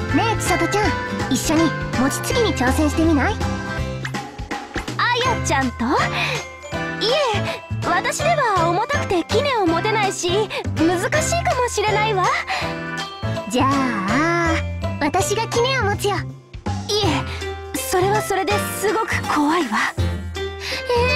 ねえ千里ちゃん、一緒に餅つきに挑戦してみない？ あやちゃんと？いえ、私では重たくて杵を持てないし難しいかもしれないわ。 じゃあ私が杵を持つよ。 いえ、それはそれですごく怖いわ。